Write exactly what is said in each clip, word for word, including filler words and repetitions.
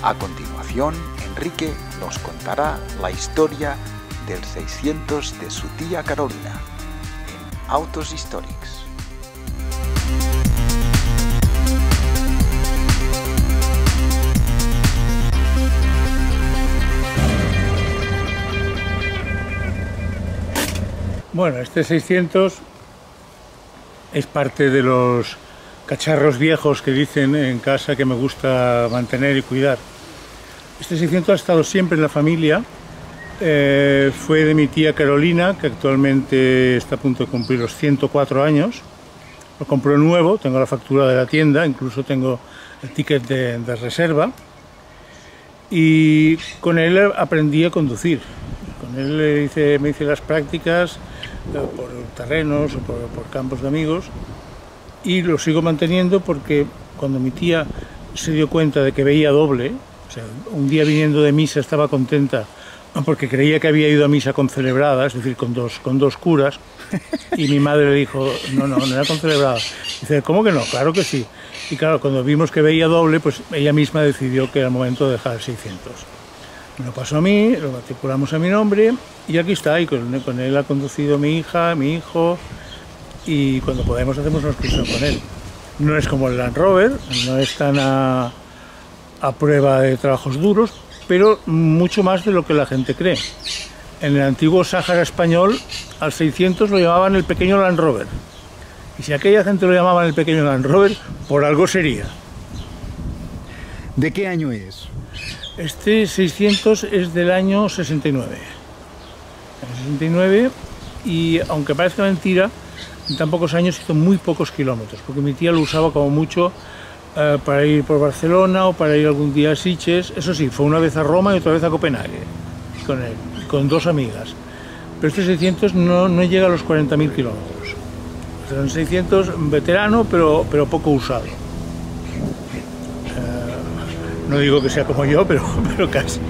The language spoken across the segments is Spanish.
A continuación, Enrique nos contará la historia del seiscientos de su tía Carolina en Autos Històrics. Bueno, este seiscientos es parte de los cacharros viejos que dicen en casa que me gusta mantener y cuidar. Este seiscientos ha estado siempre en la familia, eh, fue de mi tía Carolina, que actualmente está a punto de cumplir los ciento cuatro años. Lo compró nuevo, tengo la factura de la tienda, incluso tengo el ticket de, de reserva, y con él aprendí a conducir. Con él hice, me hice las prácticas por terrenos o por, por campos de amigos, y lo sigo manteniendo porque cuando mi tía se dio cuenta de que veía doble, o sea, un día viniendo de misa estaba contenta porque creía que había ido a misa con celebrada, es decir, con dos, con dos curas, y mi madre le dijo, no, no, no era con celebrada. Dice, ¿cómo que no? Claro que sí. Y claro, cuando vimos que veía doble, pues ella misma decidió que era el momento de dejar el seiscientos. Me lo pasó a mí, lo matriculamos a mi nombre y aquí está, y con, con él ha conducido mi hija, mi hijo, y cuando podemos hacemos una excursión con él. No es como el Land Rover, no es tan a, a prueba de trabajos duros, pero mucho más de lo que la gente cree. En el antiguo Sáhara español al seiscientos lo llamaban el pequeño Land Rover, y si aquella gente lo llamaban el pequeño Land Rover, por algo sería. ¿De qué año es? Este seiscientos es del año sesenta y nueve. sesenta y nueve, y aunque parezca mentira, en tan pocos años hizo muy pocos kilómetros, porque mi tía lo usaba como mucho eh, para ir por Barcelona o para ir algún día a Sitges. Eso sí, fue una vez a Roma y otra vez a Copenhague, con él, con dos amigas. Pero este seiscientos no, no llega a los cuarenta mil kilómetros. Es un seiscientos veterano, pero, pero poco usado. No digo que sea como yo, pero, pero casi.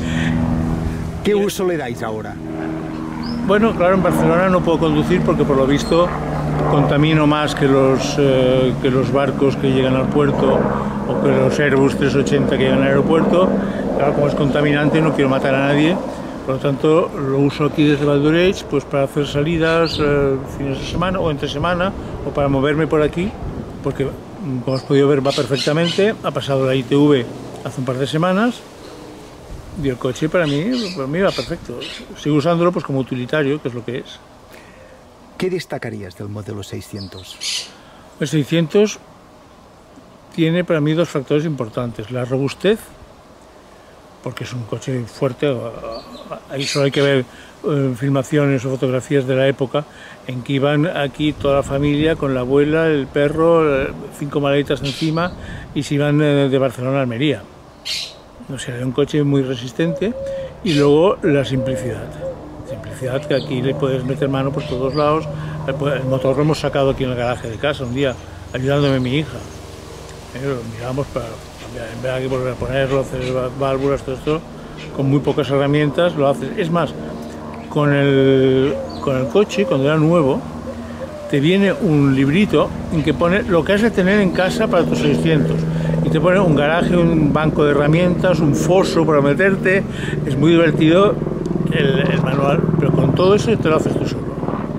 ¿Qué uso le dais ahora? Bueno, claro, en Barcelona no puedo conducir porque por lo visto contamino más que los, eh, que los barcos que llegan al puerto o que los Airbus trescientos ochenta que llegan al aeropuerto. Claro, como es contaminante no quiero matar a nadie, por lo tanto lo uso aquí desde Valldoreix pues para hacer salidas eh, fines de semana o entre semana o para moverme por aquí, porque como has podido ver va perfectamente. Ha pasado la I T V hace un par de semanas y el coche para mí, para mí va perfecto. Sigo usándolo pues como utilitario, que es lo que es. ¿Qué destacarías del modelo seiscientos? El seiscientos tiene para mí dos factores importantes. La robustez, porque es un coche fuerte. Ahí solo hay que ver eh, filmaciones o fotografías de la época en que iban aquí toda la familia con la abuela, el perro, cinco maletas encima y se iban eh, de Barcelona a Almería. O sea, era un coche muy resistente. Y luego la simplicidad. Simplicidad que aquí le puedes meter mano por todos lados. El motor lo hemos sacado aquí en el garaje de casa un día, ayudándome mi hija. Eh, lo miramos para, en vez de que volver a ponerlo, hacer válvulas, todo esto, con muy pocas herramientas lo haces. Es más, con el, con el coche, cuando era nuevo, te viene un librito en que pone lo que has de tener en casa para tus seiscientos. Y te pone un garaje, un banco de herramientas, un foso para meterte. Es muy divertido el, el manual, pero con todo eso te lo haces tú solo.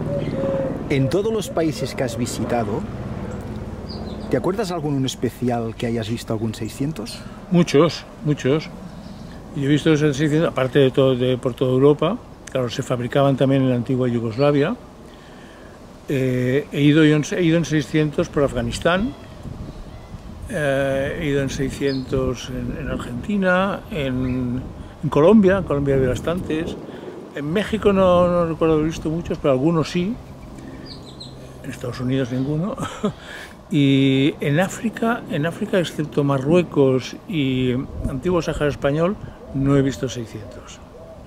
En todos los países que has visitado, ¿te acuerdas alguno en especial que hayas visto algún seiscientos? Muchos, muchos. Yo he visto esos seiscientos, aparte de, todo, de por toda Europa. Claro, se fabricaban también en la antigua Yugoslavia. Eh, he, ido, he ido en seiscientos por Afganistán. Eh, he ido en seiscientos en, en Argentina, en, en Colombia, en Colombia hay bastantes. En México no, no recuerdo haber visto muchos, pero algunos sí. En Estados Unidos ninguno. Y en África, en África, excepto Marruecos y antiguo Sáhara español, no he visto seiscientos.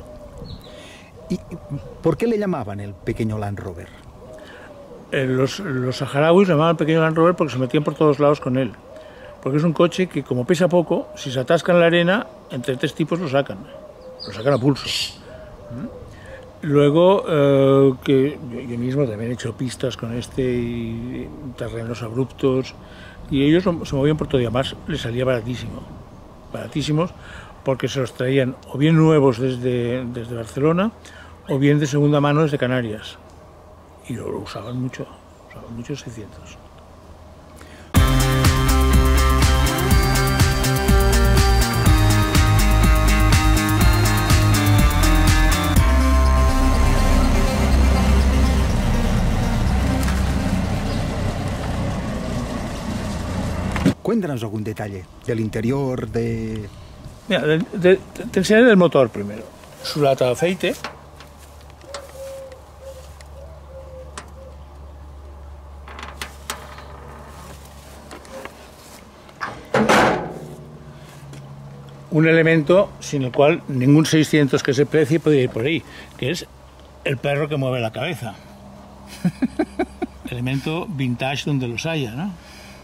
¿Y por qué le llamaban el pequeño Land Rover? Eh, los, los saharauis le llamaban el pequeño Land Rover porque se metían por todos lados con él. Porque es un coche que, como pesa poco, si se atasca en la arena, entre tres tipos lo sacan. Lo sacan a pulso. Luego, eh, que yo, yo mismo también he hecho pistas con este y, y terrenos abruptos, y ellos se movían por todo y además les salía baratísimo. baratísimos, porque se los traían o bien nuevos desde, desde Barcelona o bien de segunda mano desde Canarias. Y lo, lo usaban mucho, usaban mucho seiscientos. Cuéntanos algún detalle del interior, de... Mira, de, de, te enseñaré el motor primero. Su lata de aceite. Un elemento sin el cual ningún seiscientos que se precie podría ir por ahí, que es el perro que mueve la cabeza. Elemento vintage donde los haya, ¿no?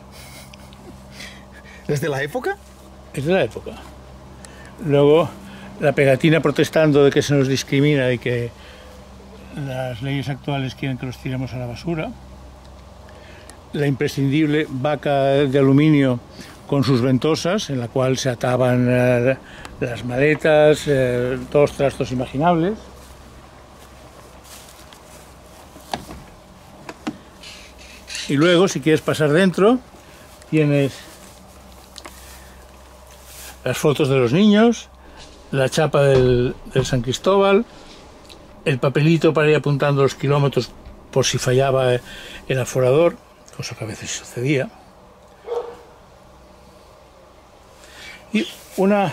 ¿Desde la época? Es de la época. Luego, la pegatina protestando de que se nos discrimina y que las leyes actuales quieren que los tiremos a la basura. La imprescindible vaca de aluminio con sus ventosas, en la cual se ataban eh, las maletas, eh, todos los trastos imaginables. Y luego, si quieres pasar dentro, tienes las fotos de los niños, la chapa del, del San Cristóbal, el papelito para ir apuntando los kilómetros por si fallaba el aforador, cosa que a veces sucedía. Y una,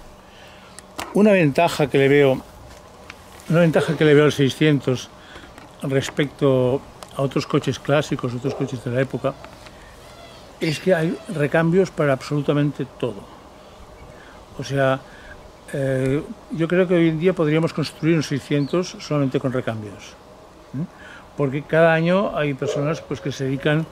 una ventaja que le veo, una ventaja que le veo al seiscientos respecto a otros coches clásicos, otros coches de la época, es que hay recambios para absolutamente todo. O sea, eh, yo creo que hoy en día podríamos construir un seiscientos solamente con recambios, ¿eh? Porque cada año hay personas pues, que se dedican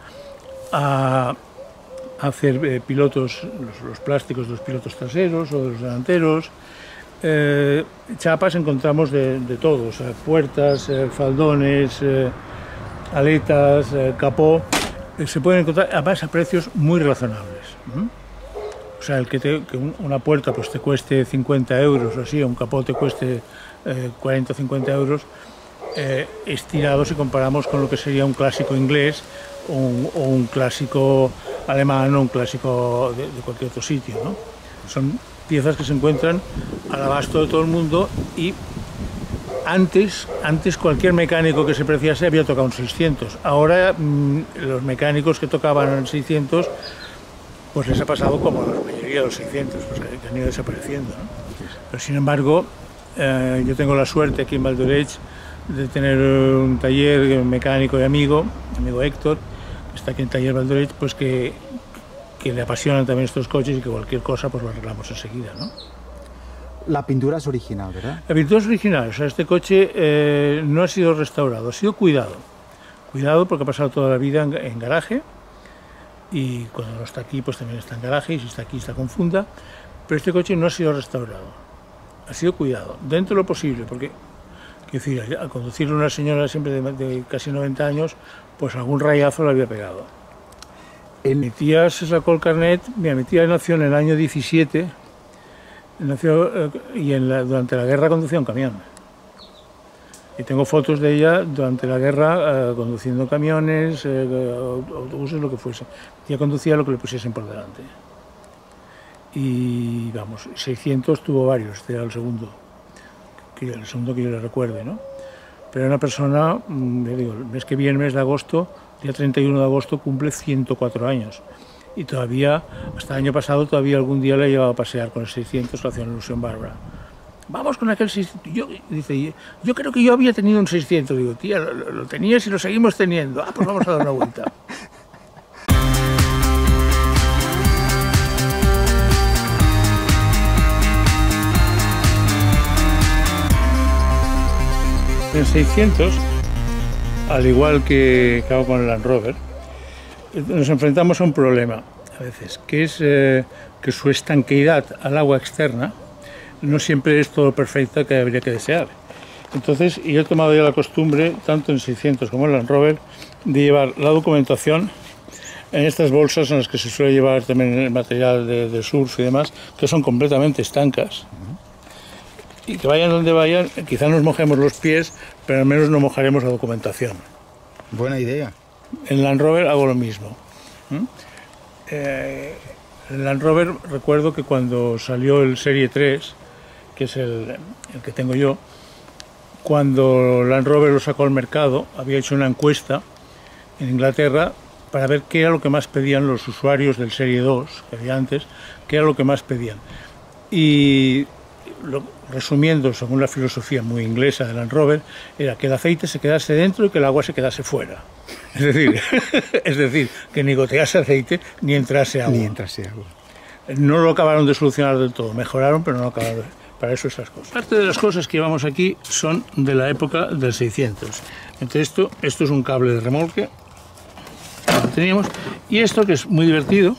a hacer eh, pilotos, los, los plásticos de los pilotos traseros o de los delanteros. Eh, chapas encontramos de, de todo, o sea, puertas, eh, faldones, eh, aletas, eh, capó, eh, se pueden encontrar además a precios muy razonables, ¿eh? O sea, el que, te, que una puerta pues, te cueste cincuenta euros o así, o un capó te cueste eh, cuarenta o cincuenta euros, eh, estirado si comparamos con lo que sería un clásico inglés o un, o un clásico alemán o un clásico de, de cualquier otro sitio, ¿no? Son piezas que se encuentran al abasto de todo el mundo y antes, antes cualquier mecánico que se preciase había tocado un seiscientos. Ahora mmm, los mecánicos que tocaban el seiscientos pues les ha pasado como a la mayoría de los seiscientos, pues que han ido desapareciendo, ¿no? Pero sin embargo, eh, yo tengo la suerte aquí en Valldoreix de tener un taller mecánico y amigo, amigo Héctor, que está aquí en Taller Valldoreix, pues que, que le apasionan también estos coches y que cualquier cosa pues lo arreglamos enseguida, ¿no? La pintura es original, ¿verdad? La pintura es original, o sea, este coche eh, no ha sido restaurado, ha sido cuidado. Cuidado porque ha pasado toda la vida en, en garaje. Y cuando no está aquí, pues también está en garaje, y si está aquí está con funda, pero este coche no ha sido restaurado, ha sido cuidado, dentro de lo posible, porque, quiero decir, al conducirlo una señora siempre de, de casi noventa años, pues algún rayazo le había pegado. El... Mi tía se sacó el carnet, mira, mi tía nació en el año diecisiete, nació, eh, y en la, durante la guerra conducía un camión. Y tengo fotos de ella durante la guerra eh, conduciendo camiones, eh, autobuses, lo que fuese. Ella conducía lo que le pusiesen por delante. Y vamos, seiscientos tuvo varios, este era el segundo, que, el segundo que yo le recuerde, ¿no? Pero era una persona, le digo, el mes que viene, el mes de agosto, día treinta y uno de agosto, cumple ciento cuatro años. Y todavía, hasta el año pasado, todavía algún día le llevaba a pasear con el seiscientos, lo hacía en Ilusión Bárbara. Vamos con aquel seiscientos. Yo, dice, yo creo que yo había tenido un seiscientos. Digo, tía, lo, lo tenías y lo seguimos teniendo. Ah, pues vamos a dar una vuelta. En seiscientos, al igual que hago con el Land Rover, nos enfrentamos a un problema a veces, que es eh, que su estanqueidad al agua externa no siempre es todo perfecta que habría que desear. Entonces, yo he tomado ya la costumbre, tanto en seiscientos como en Land Rover, de llevar la documentación en estas bolsas en las que se suele llevar también el material de, de surf y demás, que son completamente estancas. Uh-huh. Y que vayan donde vayan, quizás nos mojemos los pies, pero al menos no mojaremos la documentación. Buena idea. En Land Rover hago lo mismo. ¿Mm? Eh, en Land Rover recuerdo que cuando salió el Serie tres, que es el, el que tengo yo, cuando Land Rover lo sacó al mercado, había hecho una encuesta en Inglaterra para ver qué era lo que más pedían los usuarios del Serie dos, que había antes, qué era lo que más pedían. Y lo, resumiendo, según la filosofía muy inglesa de Land Rover, era que el aceite se quedase dentro y que el agua se quedase fuera. Es decir, es decir, que ni gotease aceite ni entrase agua. Ni entrase agua. No lo acabaron de solucionar del todo, mejoraron, pero no acabaron. Para eso esas cosas. Parte de las cosas que llevamos aquí son de la época del seiscientos. Entre esto, esto es un cable de remolque que teníamos, y esto que es muy divertido,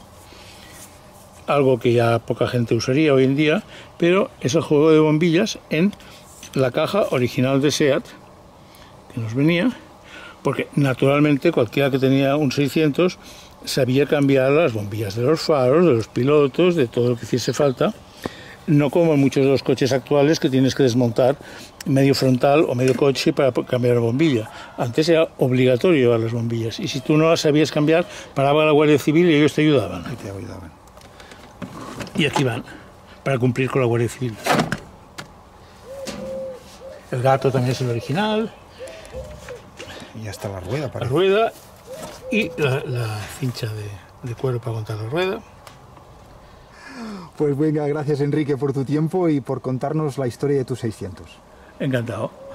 algo que ya poca gente usaría hoy en día, pero es el juego de bombillas en la caja original de SEAT que nos venía, porque naturalmente cualquiera que tenía un seiscientos sabía cambiar las bombillas de los faros, de los pilotos, de todo lo que hiciese falta, no como en muchos de los coches actuales que tienes que desmontar medio frontal o medio coche para cambiar la bombilla. Antes era obligatorio llevar las bombillas, y si tú no las sabías cambiar, paraba la Guardia Civil y ellos te ayudaban. Y te ayudaban. Y aquí van, para cumplir con la Guardia Civil. El gato también es el original. Y hasta la rueda. La rueda y la, la cincha de, de cuero para aguantar la rueda. Pues venga, gracias Enrique por tu tiempo y por contarnos la historia de tus seiscientos. Encantado.